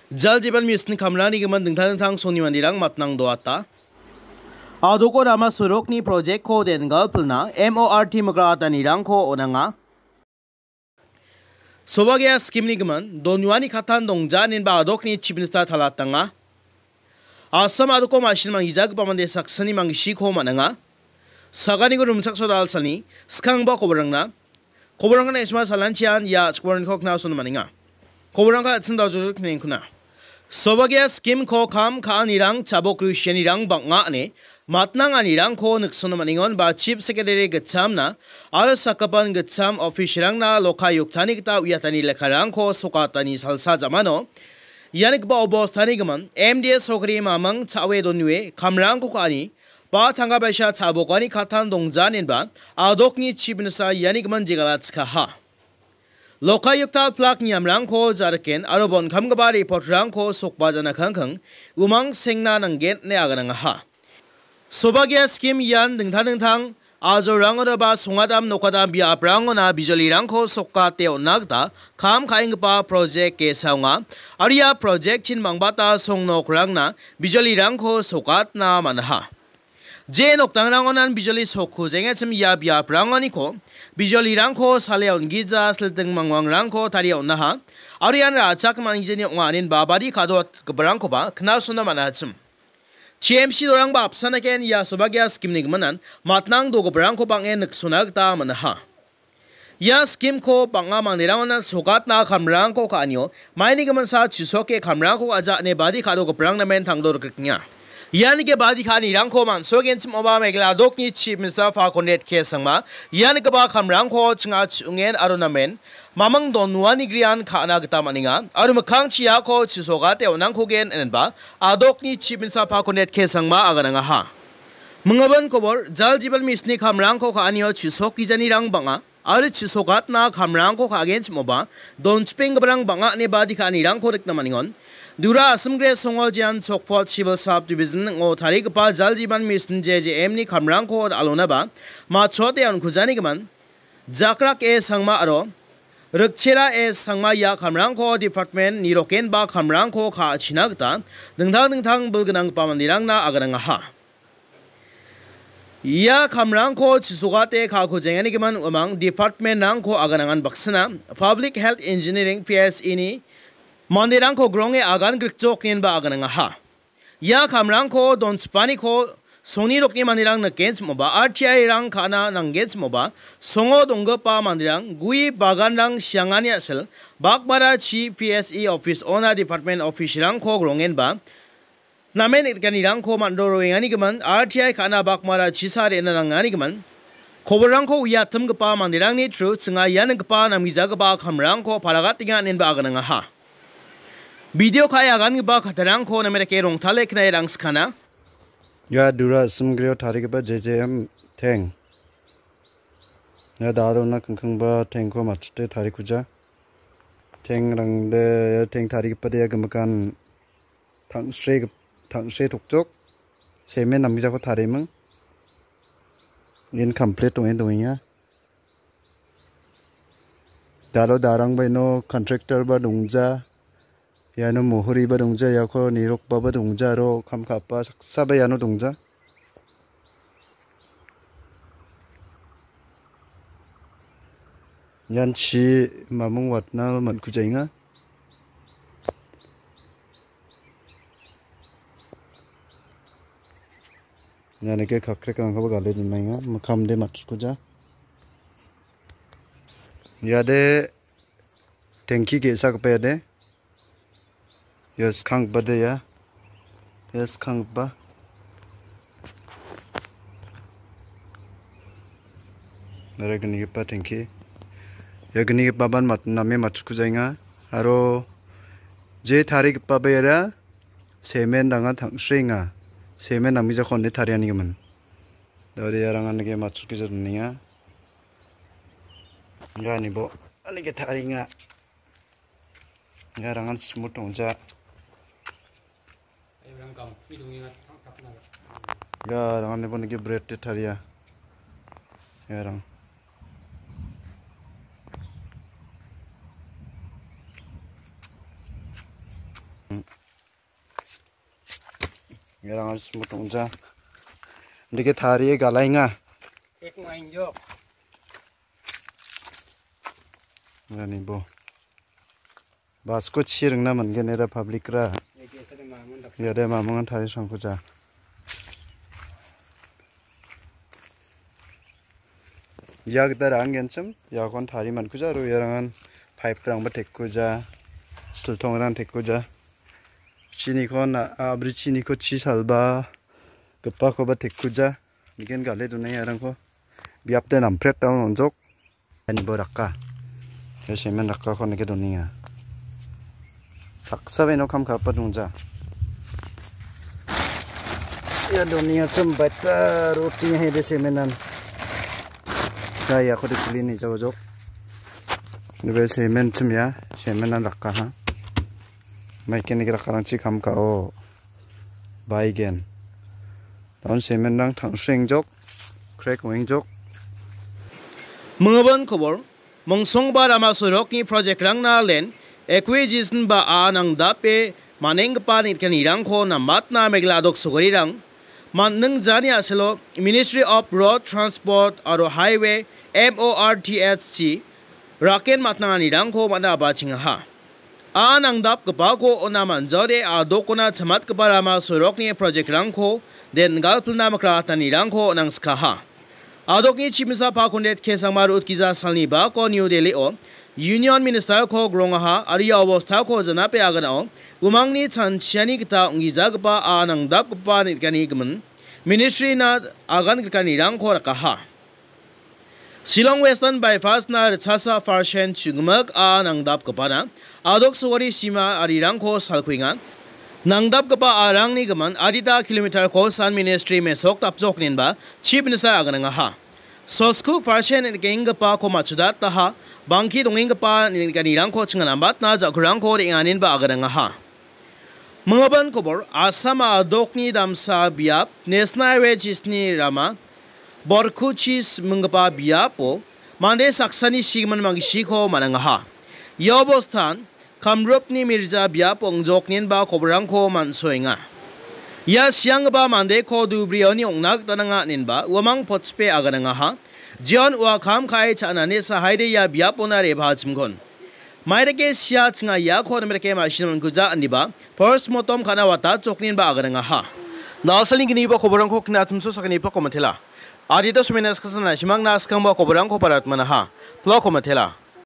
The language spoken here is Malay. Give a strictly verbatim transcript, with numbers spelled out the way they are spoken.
Jal Jiban Mission Kamrani Gaman Dingtang Tang Soni Mandirang Matnang Doata Adoko Rama Surokni Project Ko Den Galpulna M O R T Magrata Nirang Ko Onanga Sobagya Skimni Gaman Donwani Katan Dongjan in Badokni Chipinsta Talatanga Asam Adoko Mashin Mangjag Pamande Saksani Mangishi Ko Mananga Sagani Gurum Saksodal Sani Skang Ba Kobrangna Kobranga Esma Salanchian Ya Squarin Kokna Sun Maninga Kobranga at Sandajur Kuna Sobagya skim ko kam ka nirang chabo Christianirang banga ne matnang anirang ko nagsuno maningon ba Chief Secretary gacham na aro sakapan gacham official na loka yuktani kita uyatani lekarang ko sukatani salsa zamano yanik ba obostani gaman M D S sokri mamang chawe donwe kamrang ko kani ba thanga baisha chabo kani khatan dongjanin ba adokni chibnasa yanik man jigalatska ha Lokayukta plak nyamrang ko jarken arobon kamgabari potrang ko sokbajana khangkhang umang sengna nangget ne aganang ha Sobagya skim yan dingtang dingtang azorang ba sungadam nokadam bia prangona bijolirang ko sokka teo nagda kam kaingpa project ke saunga aria project chin mangbata songno krangna bijolirang ko sokat na manha Je noktang rangonan bijoli sokhu jenge chim ya bia prangani ko bijoli rangko saleon giza selteng mangwang rangko tarion naha arian ra chak mangjeni nganin babari kadot kebrangko ba kna suna manachim T M C dorang ba apsana ken ya sobagya skim nigmanan matnang do kebrangko bang en sunag ta manaha Ya skim ko banga mangirangonan sokat na kamrangko ka anyo maini gaman sa chisoke kamrangko aja ne badi kado kebrang na men tangdor knya Yani ke badi khani rangko man sogen chim oba megla dokni chief minister fa konet ke sangma yani ke ba kham rangko chinga chungen arunamen mamang don nuani grian khana gata maninga aru makhang chia ko chisoga te onang khogen enba adokni chief minister fa konet ke sangma agananga ha mungaban kobor jal jibal misni kham rangko khanio chisoki jani rang banga aru chisogat na kham rangko khagen chimoba don chpeng brang banga ne badi khani rangko rekna maningon Dura Assamgre Songojian Chokfort Civil Subdivision ngo Tarik Pa Jal Jiban Mission J J M ni Kamrang ko alona ba ma chote an khujani gaman Jakrak e sangma aro Rukchera e sangma ya Kamrang ko department ni roken ba Kamrang ko kha chinagta dingthang dingthang bulganang pamandirang na aganang ha Ya Kamrang ko chisugate kha khujengani gaman umang department nang ko aganangan baksana Public Health Engineering P S E ni Mandirang ko gronge agan grikchok nin ba agan nga ha. Ya kamrang ko don spani ko soni rokni mandirang na gens moba R T I rang kana nang gens moba songo dongga pa mandirang gui bagan rang siangani asel bakbara chi P S E office owner department office rang ko grongen ba namen itkani rang ko mandoro ngani gaman R T I kana bakmara chi sare na rang ngani gaman Koborang ko uya tum gapa mandirang ni tru tsinga yan gapa namgiza gapa kamrang ko paragat tinga nin ba agan nga ha. Video kaya agan ba khatarang ko na mereke rong thale knai rang skana Ya dura sumgrio thari ba J J M theng Ya daro na kangkang ba theng ko machte thari kuja theng rang de theng thari pa de gamakan thang sre thang sre thukjok semen namja ko thari mang in complete to end ya daro darang ba no contractor ba dungja Yano mohori ba dongja yako nirok ba ba dongja ro kam kapa saksa ba yano dongja Yan chi mamung watna man kujainga Yan ke khakre kang ba gale dinmainga makam de mat kuja Yade tenki ke sak pe de Yes, kang ba de ya. Yes, kang ba. Nara gani pa thanki. Ya gani pa ban mat name mat ku jainga. Aro je thari pa ba ya semen danga thang sringa. Semen nami ja khonde thari ani gaman. Dore ya rangan ge mat ku jarniya. Ngani bo ani ge thari nga. Ngarangan smooth ongja. Ya, rangan ne pon ke bread te tharia. Ya rang. Ngerang semut tongja. Ndike thari galainga. Ek main jo. Ngani bo. Basko chireng na man genera public ra. Ya de mamungan thari sangkuja. Ya kita rangen cem. Ya kon thari man kuja ro yarangan pipe rang ba tekkuja. Siltong rang tekkuja. Chini kon abri chini ko chi salba. Kepa ko ba tekkuja. Nigen gale dunai yarang ko. Biap de nampret taun onjok. Ani bo rakka. Ya semen rakka ko nike dunia. Saksa beno kam kapa dungja. Ya dunia cem bata rotinya hede semenan. Saya aku dipilih nih jauh-jauh. Ini semen cem ya, semenan rakka ha. Maikin ini rakka ranci kam kau baigen. Tahun semen nang thang seng jok, krek wing jok. Mengaban kubur, mengsong ba rama sorok ni project rang na len, acquisition ba a nang dape maneng pa ni kan irang ko na mat na megladok sugari rang. Man nang jani aselo Ministry of Road Transport aro Highway M O R T S C raken matna ni rang ko mana ba ching ha. A nang dap kapa ko ona manjore a dokona chamat kapa rama sorok ni project rang ko den galpul na makra tani rang ko nang ska ha. Adok ni chimisa pa kondet kesang marut kiza salni ba ko New Delhi o Union Minister ko gronga ha ariya obostha ko jana pe agana o umang ni chan chiani kita ungi jagpa a nang dap pa ni kani gman Ministry na agan kani rang ko raka ha. Shillong Western Bypass na chasa farshen chungmak a nang dap kapa na adok sugari sima ari rang ko salkuinga nang dap kapa arang ni gaman adita kilometer ko san Ministry me sok tap jok nin ba Chief Minister agana nga ha. Sosku farshen ni king pa ko machuda ta ha bangki donging pa ni kani rang ko chingana bat na jakurang ko ringanin ba agana nga ha. Mengaban kubur asama adok ni damsa biap National Highways ni rama Borkuchis mengapa biapo mande saksani sigman mangishiko manangaha. Yobostan kamrup ni Mirza biapo ongjok nin ba kobrang ko mansoinga. Ya siang ba mande ko dubrioni ongnak tananga nin ba umang potspe aganangaha. Jion wa kam kai chanane sa haide ya biapo na reba chimgon. Maireke siya tsinga ya ko namereke mashinan kuja aniba first motom kana wata choknin ba aganangaha. Nasaling gini ba kobrang ko kinatumso sa kanipa komatela. Adita suminas kasana simang nas kang ba kobrang ko parat manaha. Plo komatela.